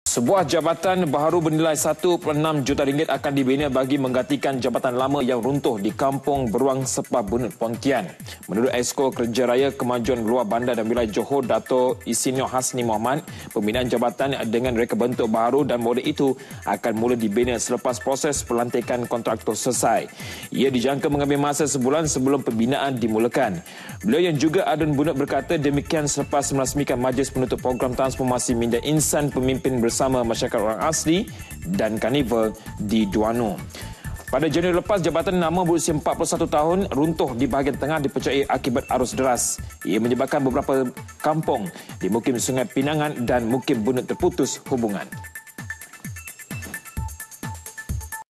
Sebuah jabatan baharu bernilai 1.6 juta ringgit akan dibina bagi menggantikan jabatan lama yang runtuh di Kampung Beruang Sepah Bunut Pontian. Menurut Esko Kerja Raya Kemajuan Luar Bandar dan Wilayah Johor, Dato' Insinyur Hasni Mohamad, pembinaan jabatan dengan reka bentuk baharu dan model itu akan mula dibina selepas proses pelantikan kontraktor selesai. Ia dijangka mengambil masa sebulan sebelum pembinaan dimulakan. Beliau yang juga adun bunut berkata demikian selepas merasmikan Majlis Penutup Program Transformasi Minda Insan Pemimpin Bersama Masyarakat Orang Asli dan Karnival di Duano. Pada Januari lepas, jabatan nama berusia 41 tahun runtuh di bahagian tengah dipercayai akibat arus deras. Ia menyebabkan beberapa kampung di Mukim Sungai Pinangan dan Mukim Bunut terputus hubungan.